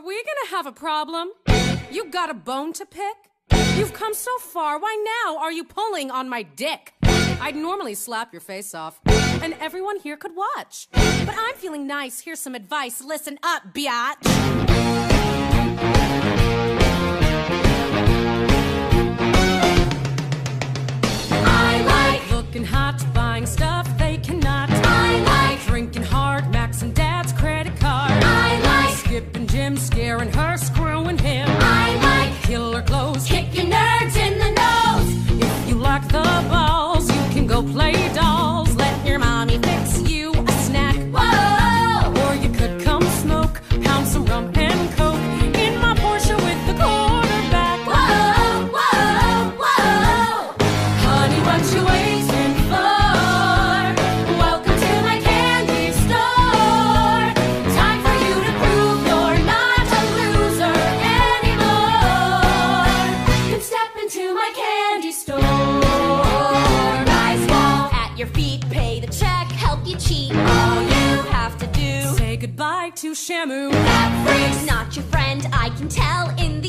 we gonna have a problem? You got a bone to pick? You've come so far, why now are you pulling on my dick? I'd normally slap your face off, and everyone here could watch. But I'm feeling nice, here's some advice, listen up, biatch. I like looking hot, buying stuff they cannot. I like drinking hard, maxing dad's credit card. I like skipping gym, scaring her, screwing him. I like killer clothes, kicking nerds in the nose. If you like the balls, you can go play dolls. Let your mommy fix you a snack. Whoa! Or you could come smoke, pound some rum and coke in my Porsche with the quarterback. Whoa, whoa, whoa! Honey, what you waiting for? Welcome to my candy store. Time for you to prove you're not a loser anymore. Then step into my candy store. Nice wall at your feet, pay the check, help you cheat. All you have to do, say goodbye to Shamu. That freak's not your friend, I can tell in the